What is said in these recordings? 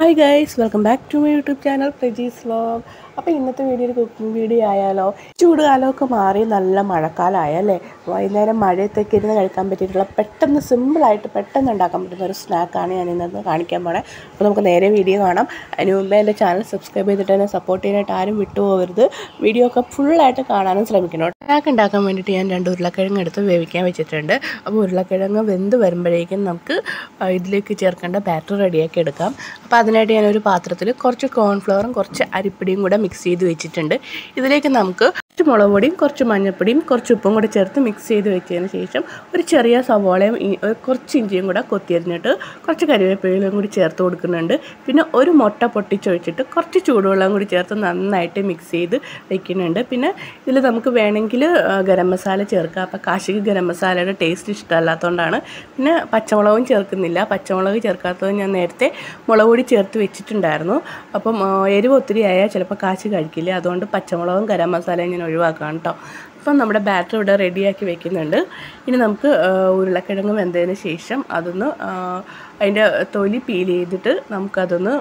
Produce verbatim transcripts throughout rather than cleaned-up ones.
Hi guys, welcome back to my YouTube channel Preji's Vlog. അപ്പോൾ ഇന്നത്തെ video ഒരു cooking video ആയാലോ. ചൂടുകാലമൊക്കെ മാറി നല്ല മഴക്കാലമായല്ലേ. വൈകുന്നേരം മഴയത്തേക്ക് ഇരുന്ന് കഴിക്കാൻ പറ്റിയിട്ടുള്ള പെട്ടെന്ന് സിമ്പിളായിട്ട് പെട്ടെന്ന് ഉണ്ടാക്കാൻ പറ്റുന്ന ഒരു സ്നാക്കാണ് ഞാൻ ഇന്നത് കാണിക്കാൻ പോണേ. അപ്പോൾ നമുക്ക് നേരെ വീഡിയോ കാണാം. അതിന് മുമ്പേ എൻ്റെ ചാനൽ സബ്സ്ക്രൈബ് ചെയ്തിട്ട് തന്നെ സപ്പോർട്ട് ചെയ്യാനായിട്ട് ആരും വിട്ടുപോകരുത്. വീഡിയോ ഒക്കെ ഫുള്ളായിട്ട് കാണാനും ശ്രമിക്കണം. സ്നാക്ക് ഉണ്ടാക്കാൻ വേണ്ടിയിട്ട് ഞാൻ രണ്ട് ഉരുളക്കിഴങ്ങ് എടുത്ത് വേവിക്കാൻ വെച്ചിട്ടുണ്ട്. അപ്പോൾ ഉരുളക്കിഴങ്ങ് വെന്ത് വരുമ്പോഴേക്കും നമുക്ക് ഇതിലേക്ക് ചേർക്കേണ്ട ബാറ്റർ റെഡിയാക്കി എടുക്കാം. അപ്പോൾ അതിനായിട്ട് ഞാനൊരു പാത്രത്തിൽ കുറച്ച് കോൺഫ്ലവറും കുറച്ച് അരിപ്പൊടിയും കൂടെ മിക്സ് ചെയ്ത് വെച്ചിട്ടുണ്ട്. ഇതിലേക്ക് നമുക്ക് കുറച്ച് മുളക് പൊടിയും കുറച്ച് മഞ്ഞൾപ്പൊടിയും കുറച്ച് ഉപ്പും കൂടെ ചേർത്ത് മിക്സ് ചെയ്ത് വെച്ചതിന് ശേഷം ഒരു ചെറിയ സവോളയും കുറച്ച് ഇഞ്ചിയും കൂടെ കൊത്തിയരിഞ്ഞിട്ട് കുറച്ച് കരിവേപ്പിലയും കൂടി ചേർത്ത് കൊടുക്കുന്നുണ്ട്. പിന്നെ ഒരു മുട്ട പൊട്ടിച്ചൊഴിച്ചിട്ട് കുറച്ച് ചൂടുവെള്ളം കൂടി ചേർത്ത് നന്നായിട്ട് മിക്സ് ചെയ്ത് വയ്ക്കുന്നുണ്ട്. പിന്നെ ഇതിൽ നമുക്ക് വേണമെങ്കിൽ ഗരം മസാല ചേർക്കാം. അപ്പോൾ കാശിക്ക് ഗരം മസാലയുടെ ടേസ്റ്റ് ഇഷ്ടമല്ലാത്തതുകൊണ്ടാണ്. പിന്നെ പച്ചമുളകും ചേർക്കുന്നില്ല. പച്ചമുളക് ചേർക്കാത്തത് ഞാൻ നേരത്തെ മുളക് പൊടി ചേർത്ത് വെച്ചിട്ടുണ്ടായിരുന്നു. അപ്പം എരിവ് ഒത്തിരി ആയാൽ ചിലപ്പോൾ കാശി കഴിക്കില്ല. അതുകൊണ്ട് പച്ചമുളകും ഗരം മസാലയും ഞാൻ ഒഴിവാക്കാം കേട്ടോ. അപ്പം നമ്മുടെ ബാറ്റർ ഇവിടെ റെഡിയാക്കി വെക്കുന്നുണ്ട്. ഇനി നമുക്ക് ഉരുളക്കിഴങ്ങ് വെന്തതിന് ശേഷം അതൊന്ന് അതിൻ്റെ തൊലി പീൽ ചെയ്തിട്ട് നമുക്കതൊന്ന്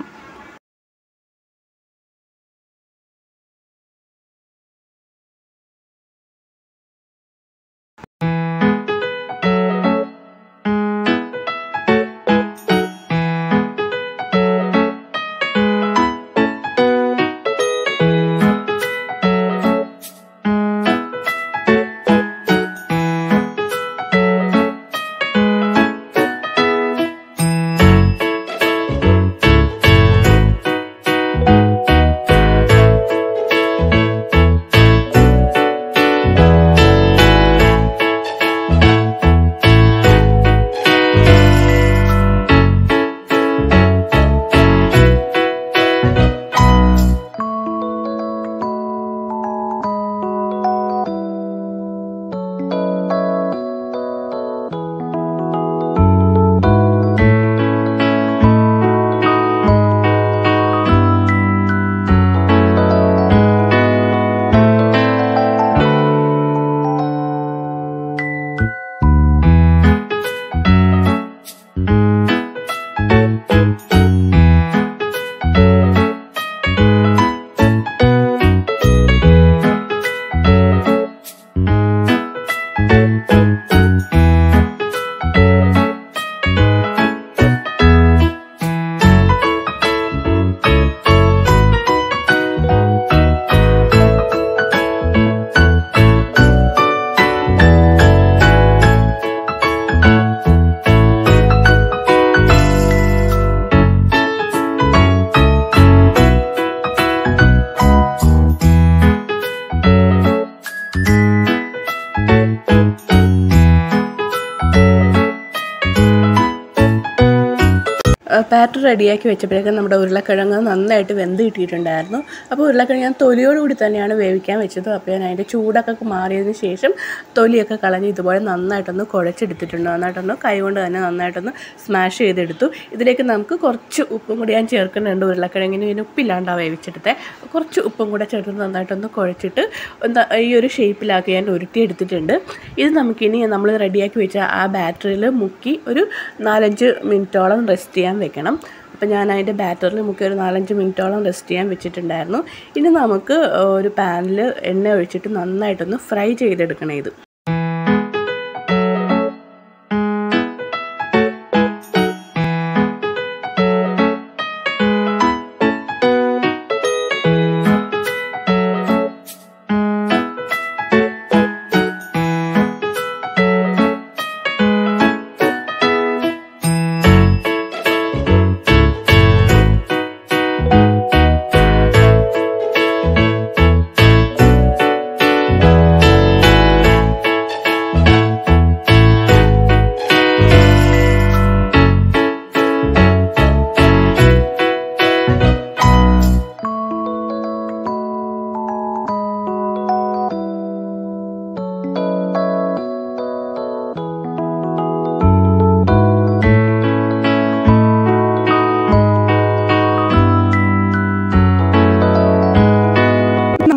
ബാറ്റർ റെഡിയാക്കി വെച്ചപ്പോഴേക്കും നമ്മുടെ ഉരുളക്കിഴങ്ങ് നന്നായിട്ട് വെന്ത് കിട്ടിയിട്ടുണ്ടായിരുന്നു. അപ്പോൾ ഉരുളക്കിഴങ്ങ് ഞാൻ തൊലിയോടുകൂടി തന്നെയാണ് വേവിക്കാൻ വെച്ചത്. അപ്പോൾ ഞാൻ അതിൻ്റെ ചൂടൊക്കെ മാറിയതിന് ശേഷം തൊലിയൊക്കെ കളഞ്ഞ് ഇതുപോലെ നന്നായിട്ടൊന്ന് കുഴച്ചെടുത്തിട്ടുണ്ട്. നന്നായിട്ടൊന്ന് കൈ കൊണ്ട് തന്നെ നന്നായിട്ടൊന്ന് സ്മാഷ് ചെയ്തെടുത്തു. ഇതിലേക്ക് നമുക്ക് കുറച്ച് ഉപ്പും കൂടി ഞാൻ ചേർക്കുന്നുണ്ട്. ഉരുളക്കിഴങ്ങിന് ഇതിന് ഉപ്പില്ലാണ്ടാണ് വേവിച്ചെടുത്തത്. കുറച്ച് ഉപ്പും കൂടെ ചേർത്ത് നന്നായിട്ടൊന്ന് കുഴച്ചിട്ട് എന്താ ഈ ഒരു ഷേപ്പിലാക്കി ഞാൻ ഉരുട്ടിയെടുത്തിട്ടുണ്ട്. ഇത് നമുക്കിനി നമ്മൾ റെഡിയാക്കി വെച്ച ആ ബാറ്ററിൽ മുക്കി ഒരു നാലഞ്ച് മിനിറ്റോളം റെസ്റ്റ് ചെയ്യാൻ വെക്കണം. അപ്പോൾ ഞാൻ അതിൻ്റെ ബാറ്ററിൽ മുക്കി ഒരു നാലഞ്ച് മിനിറ്റോളം റെസ്റ്റ് ചെയ്യാൻ വെച്ചിട്ടുണ്ടായിരുന്നു. ഇനി നമുക്ക് ഒരു പാനിൽ എണ്ണ ഒഴിച്ചിട്ട് നന്നായിട്ടൊന്ന് ഫ്രൈ ചെയ്തെടുക്കണം ഇത്.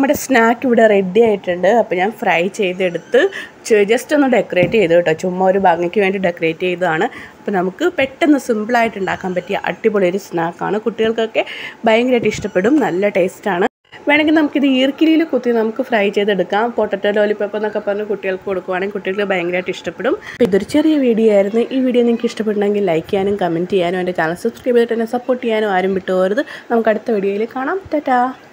നമ്മുടെ സ്നാക്ക് ഇവിടെ റെഡി ആയിട്ടുണ്ട്. അപ്പോൾ ഞാൻ ഫ്രൈ ചെയ്തെടുത്ത് ജസ്റ്റ് ഒന്ന് ഡെക്കറേറ്റ് ചെയ്തു കേട്ടോ, ചുമ്മാ ഒരു ഭംഗിക്ക് വേണ്ടി ഡെക്കറേറ്റ് ചെയ്തതാണ്. അപ്പോൾ നമുക്ക് പെട്ടെന്ന് സിമ്പിളായിട്ട് ഉണ്ടാക്കാൻ പറ്റിയ അടിപൊളി ഒരു സ്നാക്കാണ്. കുട്ടികൾക്കൊക്കെ ഭയങ്കരമായിട്ട് ഇഷ്ടപ്പെടും, നല്ല ടേസ്റ്റാണ്. വേണമെങ്കിൽ നമുക്കിത് ഈർക്കിലിയിൽ കുത്തി നമുക്ക് ഫ്രൈ ചെയ്തെടുക്കാം. പൊട്ടറ്റോ ലോലിപോപ്പ് എന്നൊക്കെ പറഞ്ഞ് കുട്ടികൾക്ക് കൊടുക്കുവാണെങ്കിൽ കുട്ടികൾക്ക് ഭയങ്കരമായിട്ട് ഇഷ്ടപ്പെടും. അപ്പോൾ ഇതൊരു ചെറിയ വീഡിയോ ആയിരുന്നു. ഈ വീഡിയോ നിങ്ങൾക്ക് ഇഷ്ടപ്പെട്ടുണ്ടെങ്കിൽ ലൈക്ക് ചെയ്യാനും കമൻറ്റ് ചെയ്യാനും എൻ്റെ ചാനൽ സബ്സ്ക്രൈബ് ചെയ്തിട്ട് എന്നെ സപ്പോർട്ട് ചെയ്യാനും ആരും വിട്ടുപോകരുത്. നമുക്ക് അടുത്ത വീഡിയോയിൽ കാണാം. ടാറ്റാ.